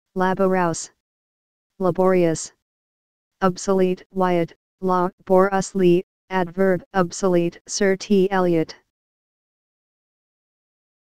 laborous, laborious. Obsolete, Wyatt, law, borously, adverb, obsolete, Sir T. Eliot.